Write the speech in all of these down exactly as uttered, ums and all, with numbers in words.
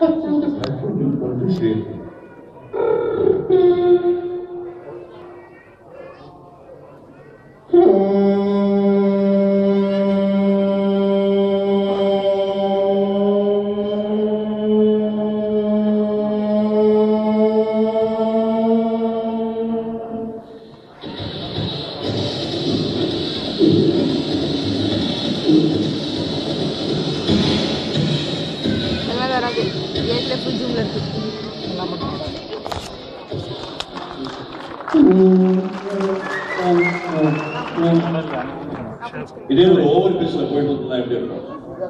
இதே ஒரு ஓவர் பேஸ்ல போயிட்டு வந்தா எப்படி இருக்கும்?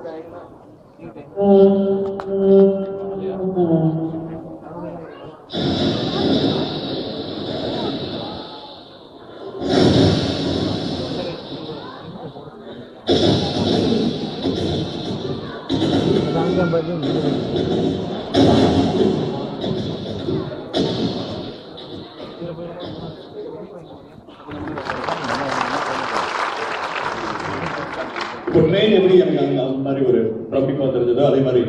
இப்போ ட்ரெயின் எப்படி எனக்கு அந்த மாதிரி ஒரு ட்ராபிக் வந்துருந்ததோ அதே மாதிரி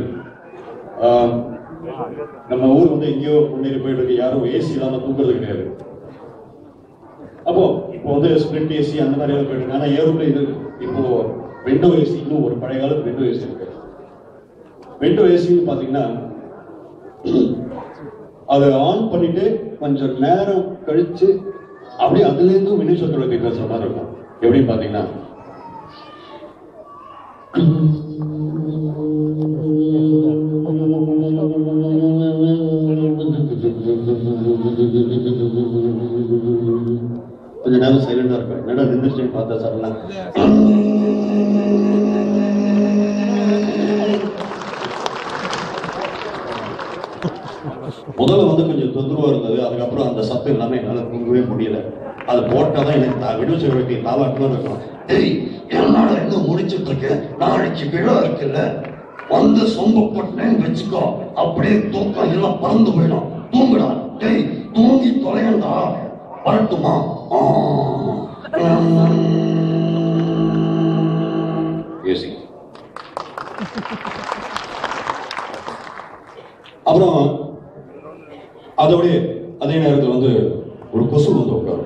நம்ம ஊர் வந்து எங்கேயோ முன்னேறி போயிட்டு இருக்கு, யாரும் ஏசி இல்லாம தூங்குறது கிடையாது. அப்போ இப்போ வந்து ஸ்பிளிட் ஏசி அந்த மாதிரி எல்லாம் போயிட்டு இருக்கு. ஆனா ஏரோப்ளேன் இது இப்போ விண்டோ ஏசி, இன்னும் ஒரு பழைய காலத்து விண்டோ ஏசி இருக்கு. விண்டோ ஏசின்னு பாத்தீங்கன்னா அதை ஆன் பண்ணிட்டு கொஞ்சம் நேரம் கழிச்சு அப்படியே அதுல இருந்து வினிஷத்தோட பேசுற மாதிரி இருக்கும். எப்படின்னு பாத்தீங்கன்னா கொஞ்ச நேரம் சைலண்டா இருக்கும். என்னடா நின்றுச்சு பார்த்தா சார்னா முதல்ல வந்து கொஞ்சம் தொந்தரவா இருந்தது. அதுக்கப்புறம் அந்த சத்தம் எல்லாமே என்னால தூங்கவே முடியல. அது போட்டாதான் எனக்கு விடுச்சு வைக்க தாவாட்டுதான் இருக்கும். ஏய், என்னால எங்க முடிச்சுட்டு இருக்கேன், நாளைக்கு விழா இருக்குல்ல, வந்து சொம்பு போட்டேன்னு வச்சுக்கோ, அப்படியே தூக்கம் எல்லாம் பறந்து போயிடும். தூங்குடா, டேய் தூங்கி தொலையண்டா, வரட்டுமா? ஏசி. அப்புறம் அதோட அதே நேரத்தில் வந்து ஒரு கொசு வந்து உட்காரும்.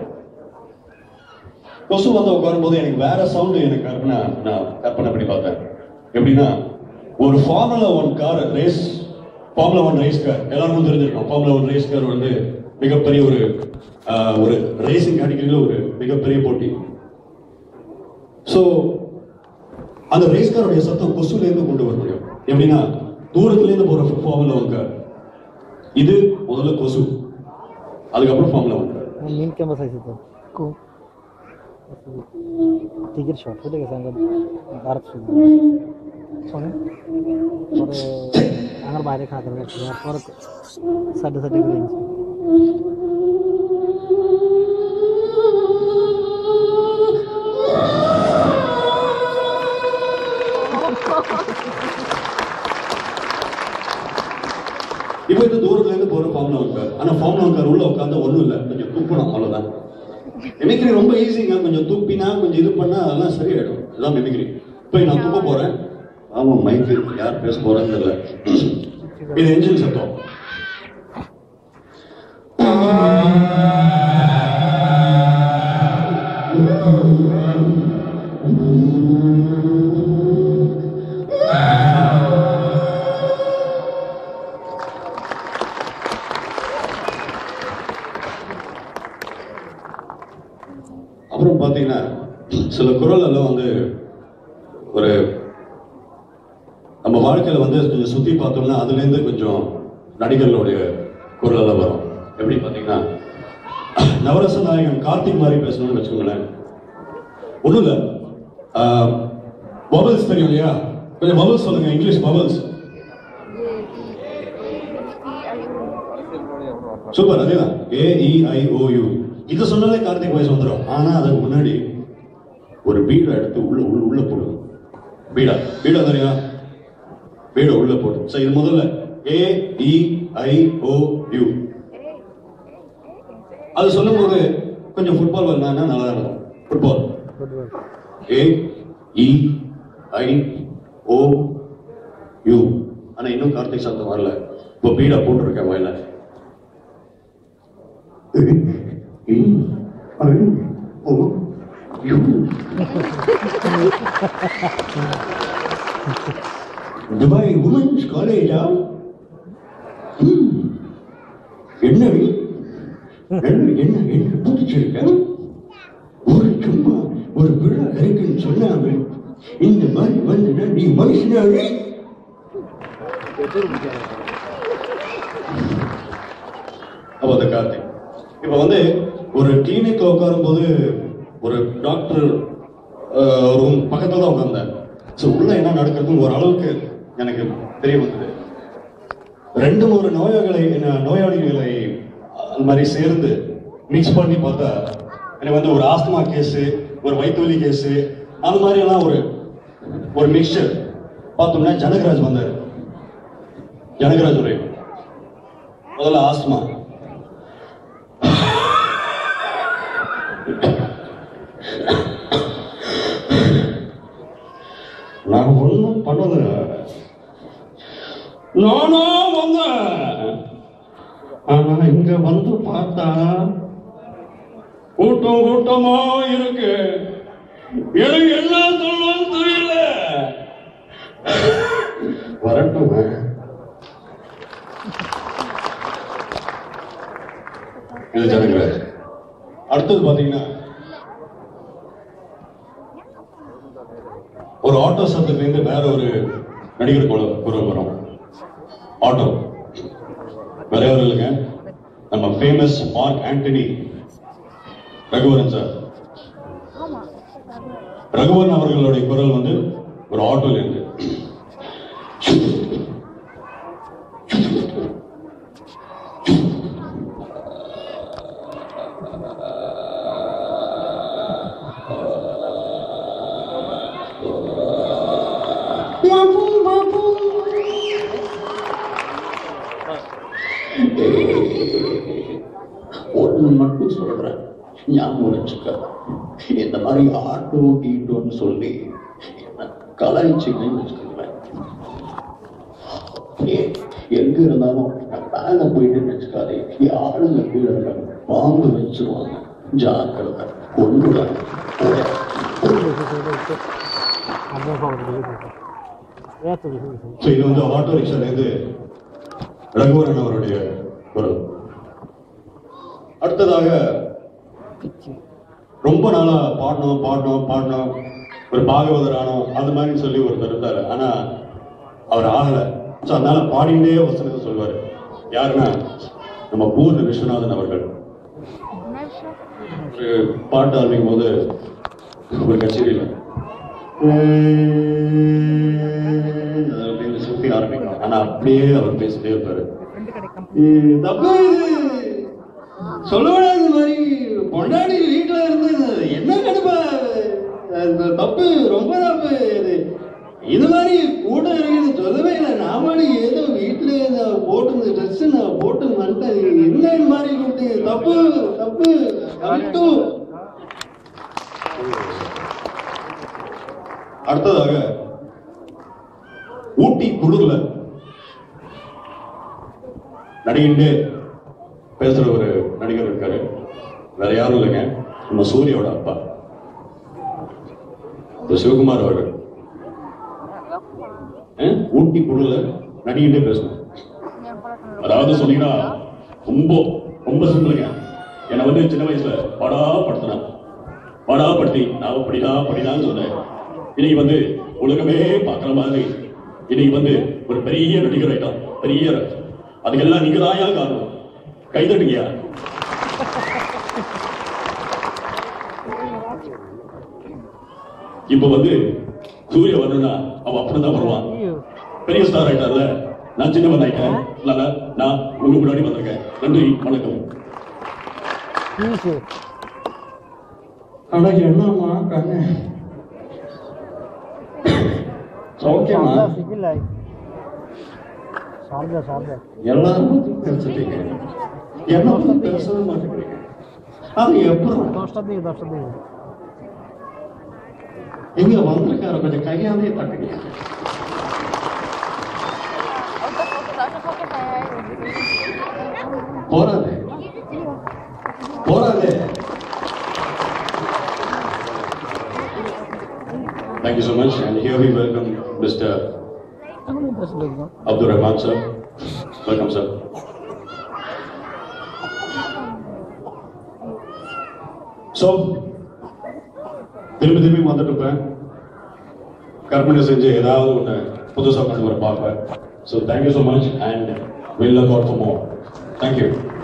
கொசு வந்து உட்காரும் போது எனக்கு வேற சவுண்டு எனக்கு கற்பனை நான் கற்பனை பண்ணி பார்த்தேன். எப்படின்னா, ஒரு formula one car race, formula one race car எல்லாருக்கும் தெரிஞ்சிருக்கும். ஃபார்முலா ஒன் ரேஸ் கார் வந்து மிகப்பெரிய ஒரு ஒரு ரேசிங் கேட்டகரியில ஒரு மிகப்பெரிய போட்டி. ஸோ அந்த ரேஸ் காரோடைய சத்தம் கொசுல இருந்து கொண்டு வர முடியும். எப்படின்னா, தூரத்துல இருந்து போற ஃபார்முலா ஒன் கார், இது முதல்ல கொசு, அதுக்கப்புறம் formula one car. Main camera size था को टिकट शॉट हो जाएगा संग भारत से सोने और अगर बाहर खा कर यार और साढ़े साढ़े के रेंज இப்போ இந்த தூரத்துல இருந்து போற ஃபார்முலா ஒன் கார். ஆனா ஃபார்முலா ஒன் கார் உள்ள உட்கார்ந்தா ஒண்ணும் இல்லை, கொஞ்சம் துப்பணும், அவ்வளவுதான். மிமிக்ரி ரொம்ப ஈஸிங்க. கொஞ்சம் துப்பினா கொஞ்சம் இது பண்ணா அதெல்லாம் சரியாயிடும். இதுதான் மிமிக்ரி. இப்போ நான் துப்ப போறேன். ஆமா, மைக்கு யார் பேச போறான்னு தெரியல. இது என்ஜின் சத்தம். அப்புறம் பாத்தீங்கன்னா சில குரல் எல்லாம் வந்து ஒரு நம்ம வாழ்க்கையில வந்து கொஞ்சம் சுத்தி பார்த்தோம்னா அதுல இருந்து கொஞ்சம் நடிகர்களுடைய குரல் எல்லாம் வரும். எப்படி பாத்தீங்கன்னா, நவரச நாயகன் கார்த்திக் மாதிரி பேசணும்னு வச்சுக்கோங்களேன். ஒண்ணும் இல்ல, பபிள்ஸ் தெரியும் இல்லையா? கொஞ்சம் பபிள்ஸ் சொல்லுங்க, இங்கிலீஷ் பபிள்ஸ். சூப்பர், அதேதான், ஏ இ ஐ ஓ யூ. இதை சொன்னாலே கார்த்திக் வாய்ஸ் வந்துடும். ஆனா அதுக்கு முன்னாடி ஒரு பீடை எடுத்து உள்ள உள்ள உள்ள போடுங்க. பீடா பீடா தெரியா? பீடை உள்ள போடு. சரி, இது முதல்ல ஏ இ ஐ ஓ யூ. அது சொல்லும் போது கொஞ்சம் ஃபுட்பால் வரலான்னா நல்லா இருக்கும். Football A E I O U. ஆனா இன்னும் கார்த்திக் சத்தம் வரல. இப்போ பீடா போட்டுருக்கேன் வாயில. துபாய் உமன்ஸ் காலேஜா? என்ன என்ன என்ன என்ன புடிச்சிருக்க? ஒரு சும்மா ஒரு விழா இருக்குன்னு சொன்னாங்க. இந்த மாதிரி வந்து நீ மனுஷனாவே அப்போ அந்த கார்த்திக் இப்ப வந்து ஒரு கிளினிக்ல உட்காரும் போது ஒரு டாக்டர் ரூம் பக்கத்துல தான் உட்கார்ந்தார். ஸோ உள்ள என்ன நடக்கிறதுன்னு ஒரு அளவுக்கு எனக்கு தெரிய வந்தது. ரெண்டு மூணு நோயாளிகளை நோயாளிகளை அந்த மாதிரி சேர்ந்து மிக்ஸ் பண்ணி பார்த்தா எனக்கு வந்து ஒரு ஆஸ்துமா கேஸு, ஒரு வயிற்று வலி கேஸு, அந்த மாதிரி எல்லாம் ஒரு ஒரு மிக்சர் பார்த்தோம்னா ஜனகராஜ் வந்தார். ஜனகராஜ் உரை முதல்ல ஆஸ்துமா, நான் ஒன்றும் பண்ணது நானா வந்தேன். ஆனா இங்க வந்து பார்த்தா கூட்டம் கூட்டமா இருக்கு. எனக்கு என்ன சொல்லணும்னு தெரியல. வரட்டும். இது ஜனகராஜ். அடுத்தது பாத்தீங்கன்னா ஒரு ஆட்டோ சத்தத்திலிருந்து வேற ஒரு நடிகர் குரல் வரும். ஆட்டோ வேற யாரும் இல்லைங்க, நம்ம famous Mark Antony Raghuvaran sir. Raghuvaran அவர்களுடைய குரல் வந்து ஒரு ஆட்டோல இருந்து ஒண்ணு மட்டும் சொல்றேன், ஞாபகம் வச்சுக்க. இந்த மாதிரி ஆட்டோ கீட்டோன்னு சொல்லி கலாய்ச்சிங்கன்னு வச்சுக்கோங்களேன். எங்க இருந்தாலும் மேல போயிட்டு வச்சுக்காதே, ஆளுங்க கீழே இருக்காங்க, பாம்பு வச்சிருவாங்க, ஜாக்கிரதை, கொண்டுதான். இது வந்து ஆட்டோ ரிக்ஷால இருந்து ரகுவரன் அவருடைய குரல். அடுத்ததாக ரொம்ப நாளா பாடணும் பாடணும் பாடணும் ஒரு பாகவதர் ஆனோம் அந்த மாதிரி சொல்லி ஒருத்தர் இருந்தாரு. ஆனா அவர் ஆகல. ஸோ அதனால பாடிண்டே வசனத்தை சொல்வாரு. யாருன்னா நம்ம பூர்ண விஸ்வநாதன் அவர்கள். ஒரு பாட்டு ஆரம்பிக்கும் போது ஒரு கச்சேரியில் சுத்தி ஆரம்பிக்கணும். ஆனா அப்படியே அவர் பேசிட்டே இருப்பாரு. தப்பு சொல்லுவாங்க இந்த மாதிரி பொண்டாடி வீட்டுல இருந்து என்ன கடுப்பா, தப்பு, ரொம்ப தப்பு. இது மாதிரி கூட இருக்குன்னு சொல்லவே இல்லை. நாம ஏதோ வீட்டுல போட்டு ட்ரெஸ் நான் போட்டு வந்துட்டேன், என்ன இது மாதிரி கூப்பிட்டு, தப்பு தப்பு கரெக்டு. அடுத்ததாக ஊட்டி குளிர்ல நடிகின்றே பேசுற ஒரு நடிகர் இருக்காரு. வேற யாரும் இல்லைங்க, நம்ம சூரியோட அப்பா சிவகுமார் அவர்கள். ஊட்டி குழுல நடிகிட்டே பேசணும். அதாவது சொன்னீங்கன்னா ரொம்ப ரொம்ப சிம்பிளுங்க. என்னை வந்து சின்ன வயசுல படா படுத்தினா படா படுத்தி நான் படிதான் படிதான்னு சொன்னேன். இன்னைக்கு வந்து உலகமே பார்க்குற மாதிரி இன்னைக்கு வந்து ஒரு பெரிய நடிகர் ஆயிட்டான், பெரிய. அதுக்கெல்லாம் நீங்க தாயா காரணம், கைதட்டுங்கயா. இப்ப வந்து சூரிய வரணும்னா அவன் அப்படிதான் வருவான். பெரிய ஸ்டார் ஆயிட்டார்ல, நான் சின்னவன் ஆயிட்டேன். நான் உங்க முன்னாடி வந்திருக்கேன். நன்றி, வணக்கம். ஆனா என்னம்மா கண்ணு சௌக்கியமா? எல்லாரும் பேசிட்டீங்க, என்ன பேசவே மாட்டேங்கிறீங்க. அது எப்படி இங்க வந்திருக்காரு, கொஞ்சம் கையாலே தட்டுங்க. போறாதே போறாதே. Thank you so much, and here we welcome Mister Abdul Rahman sir. Welcome sir. So, திரும்பி திரும்பி வந்துட்டு இருப்பேன், கற்பனை செஞ்சு ஏதாவது ஒன்று புதுசாக கொண்டு வர பார்ப்பேன். So thank you so much, and we'll look out for more. Thank you.